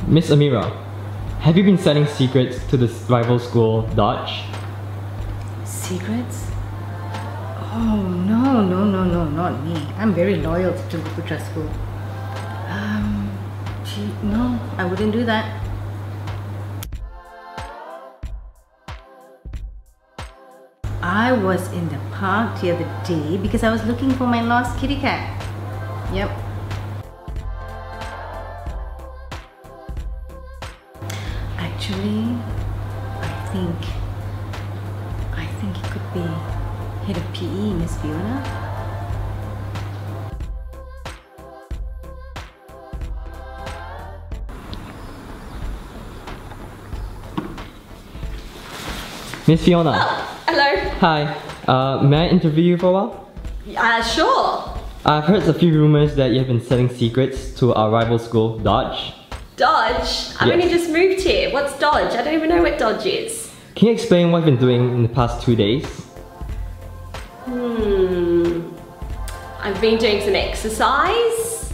Miss Amira, have you been selling secrets to this rival school, Dodge? Secrets? Oh, no, not me. I'm very loyal to Tungaputra School. No, I wouldn't do that. I was in the park the other day because I was looking for my lost kitty cat. Yep. Actually, I think it could be head of PE, Miss Fiona. Miss Fiona. Oh, hello. Hi. May I interview you for a while? Sure. I've heard a few rumors that you have been selling secrets to our rival school, Dodge. Dodge? I've only just moved here. What's Dodge? I don't even know what Dodge is. Can you explain what you've been doing in the past 2 days? I've been doing some exercise.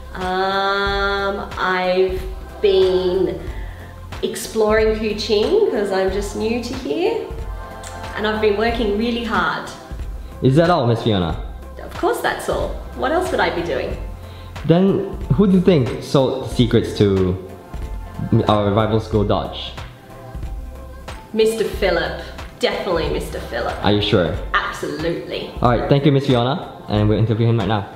I've been exploring Kuching because I'm just new to here. And I've been working really hard. Is that all, Miss Fiona? Of course that's all. What else would I be doing? Then, who do you think sold the secrets to our rival school, Dodge? Mr. Phillip. Definitely Mr. Phillip. Are you sure? Absolutely. Alright, thank you, Miss Fiona, and we'll interview him right now.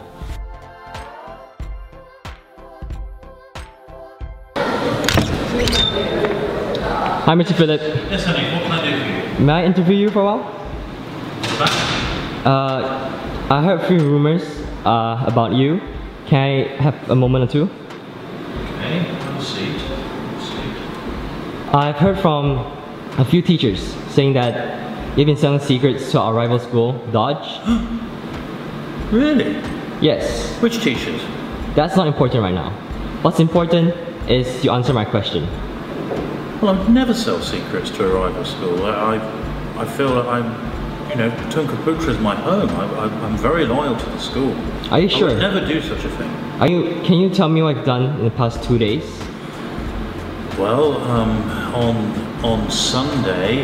Hi, Mr. Phillip. Yes, honey, what can I do for you? May I interview you for a while? What's that? I heard a few rumors about you. Can I have a moment or two? Okay, have a seat. I've heard from a few teachers saying that you've been selling secrets to our rival school, Dodge. Really? Yes. Which teachers? That's not important right now. What's important is you answer my question. Well, I'd never sell secrets to a rival school. I feel that Tungaputra is my home. I'm very loyal to the school. Are you sure? I would never do such a thing. Can you tell me what you've done in the past 2 days? Well, on Sunday,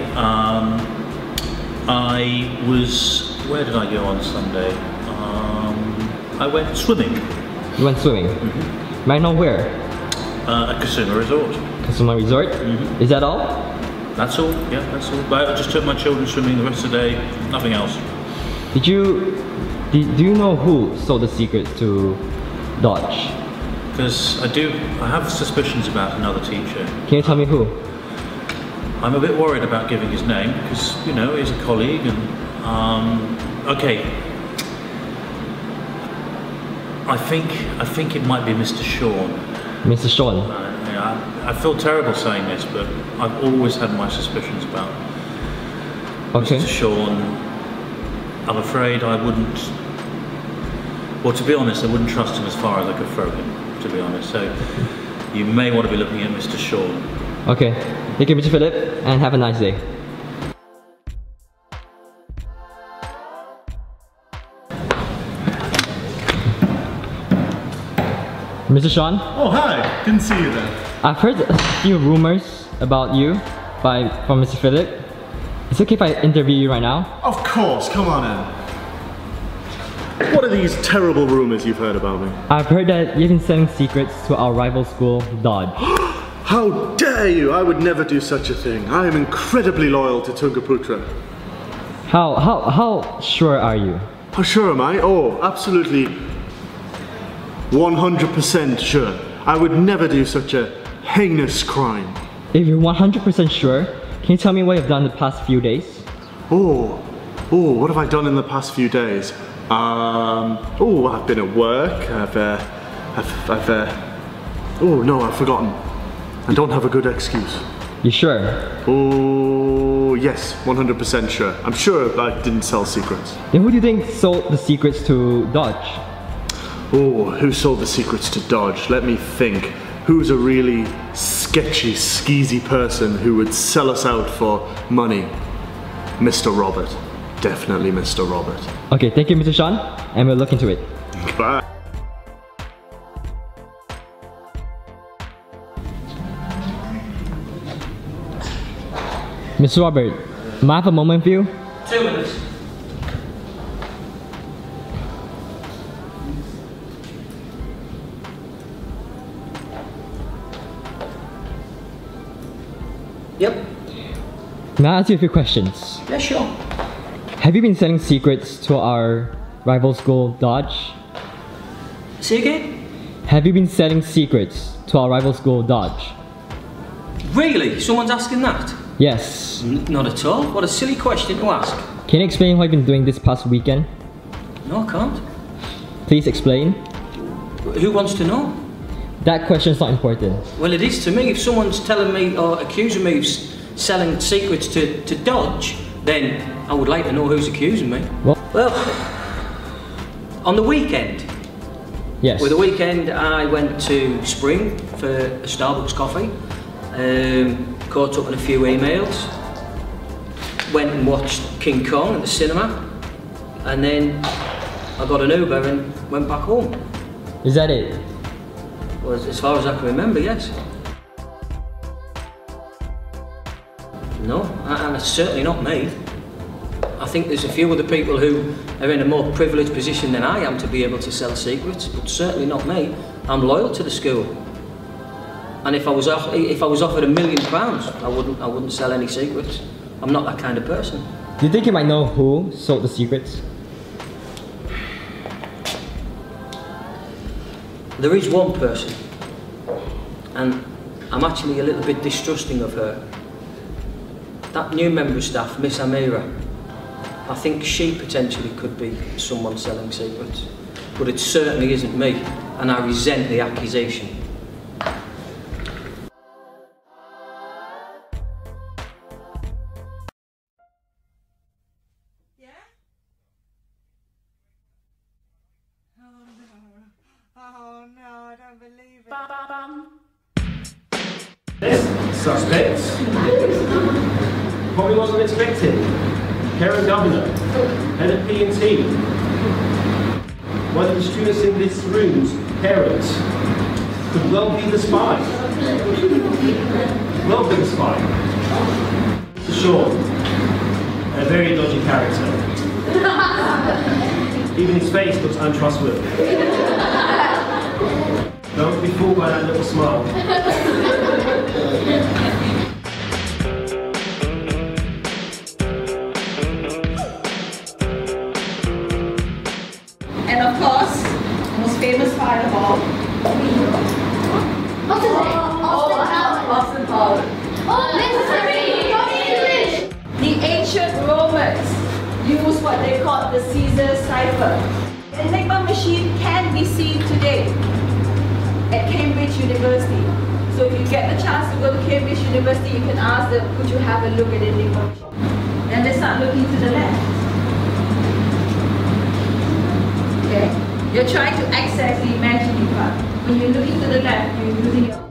where did I go on Sunday? I went swimming. You went swimming? May I know where? At Kasuma Resort. Kasuma Resort? Is that all? That's all, yeah, that's all. But I just took my children swimming the rest of the day, nothing else. Do you know who sold the secrets to Dodge? Because I have suspicions about another teacher. Can you tell me who? I'm a bit worried about giving his name because, he's a colleague and, okay. I think it might be Mr. Sean. Mr. Sean? I feel terrible saying this, but I've always had my suspicions about Mr. Sean. I'm afraid I wouldn't, well, to be honest, I wouldn't trust him as far as I could throw him, to be honest. So you may want to be looking at Mr. Sean. Okay. Thank you, Mr. Phillip, and have a nice day. Mr. Sean? Oh, hi. Didn't see you there. I've heard a few rumors about you from Mr. Phillip. Is it okay if I interview you right now? Of course, come on in. What are these terrible rumors you've heard about me? I've heard that you've been selling secrets to our rival school, Dodge. How dare you! I would never do such a thing. I am incredibly loyal to Tungaputra. How sure are you? How sure am I? Oh, absolutely 100% sure. I would never do such a heinous crime. If you're 100% sure, can you tell me what you've done the past few days? Oh, what have I done in the past few days? I've been at work. Oh no, I've forgotten. I don't have a good excuse. You sure? Oh, yes, 100% sure. I'm sure I didn't sell secrets. Then who do you think sold the secrets to Dodge? Oh, who sold the secrets to Dodge? Let me think. Who's a really sketchy, skeezy person who would sell us out for money? Mr. Robert. Definitely Mr. Robert. Okay, thank you, Mr. Sean, and we'll look into it. Bye. Mr. Robert, may I have a moment for you? 2 minutes. Yep. May I ask you a few questions? Yeah, sure. Have you been selling secrets to our rival school, Dodge? Say again? Have you been selling secrets to our rival school, Dodge? Really? Someone's asking that? Yes. Not at all. What a silly question to ask. Can you explain what you've been doing this past weekend? No, I can't. Please explain. Who wants to know? That question's not important. Well, it is to me. If someone's telling me or accusing me of selling secrets to Dodge, then I would like to know who's accusing me. Well, on the weekend. yes. Well, the weekend I went to Spring for a Starbucks coffee, caught up on a few emails, went and watched King Kong at the cinema, and then I got an Uber and went back home. Is that it? Well, as far as I can remember, yes. No, and it's certainly not me. I think there's a few other people who are in a more privileged position than I am to be able to sell secrets, but certainly not me. I'm loyal to the school, and if I was offered £1 million, I wouldn't sell any secrets. I'm not that kind of person. Do you think you might know who sold the secrets? There is one person, and I'm actually a little bit distrusting of her. That new member of staff, Miss Amira, I think she potentially could be someone selling secrets, but it certainly isn't me, and I resent the accusation. Oh no, I don't believe it. Suspects. Probably wasn't expected. Karen Governor, head of P&T. One of the students in this room's parents could well be the spy. Well be the spy. Sure, a very dodgy character. Even his face looks untrustworthy. Don't be fooled by that little smile. And of course, most famous fireball. What's his name? Austin Powers. Oh, necessary! English! The ancient Romans used what they called the Caesar cipher. The Enigma machine can be seen today at Cambridge University. So if you get the chance to go to Cambridge University, you can ask them, could you have a look at the Enigma machine? And they start looking to the left. Okay? You're trying to access the imaginary part. When you're looking to the left, you're using your...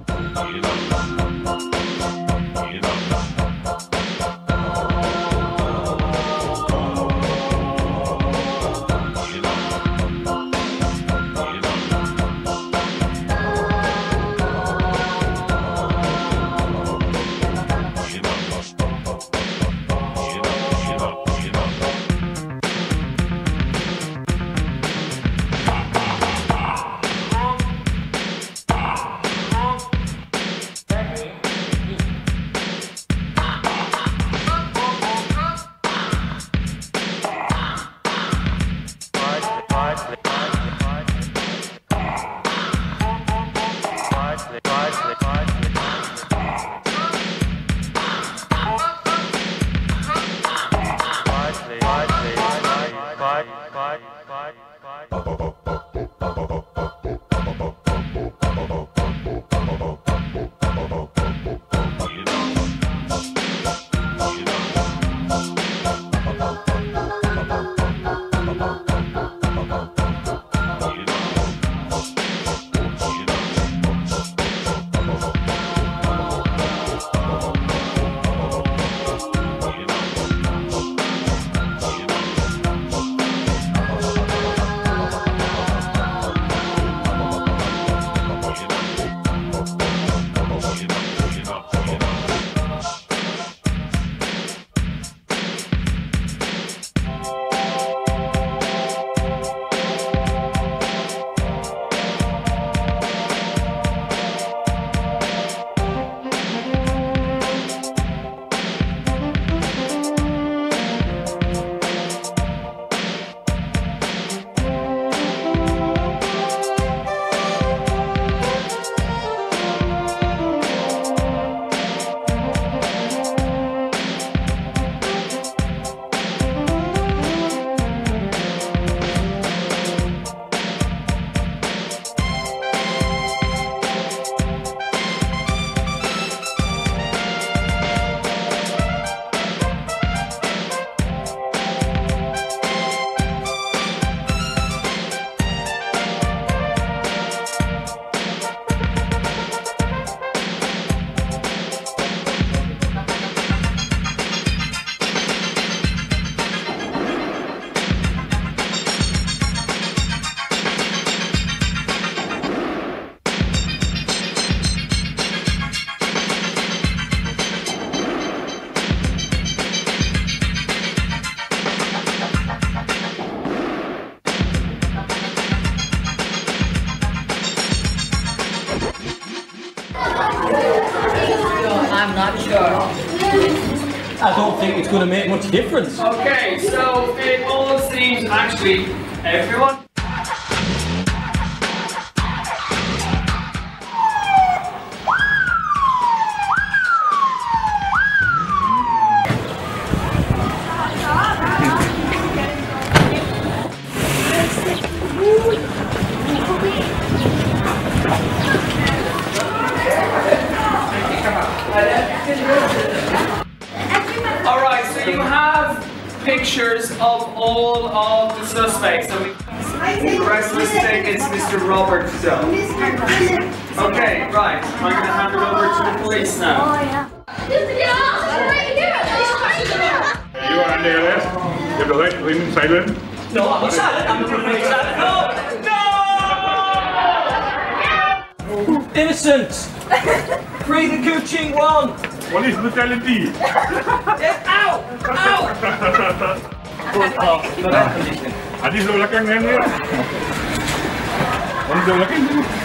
I don't think it's going to make much difference. Okay, so it all seems actually everyone. Alright, so you have pictures of all of the suspects. So the rest of us think it's Mr. Robert still. Okay, right. I'm going to hand it over to the police now. You are under arrest. You have the right to remain silent. No, I'm not silent. I'm remaining silent. No! Innocent! Free the Kuching one! Police brutality! Ow! Ow! Adis lo belakang kan ya? Adis lo belakang.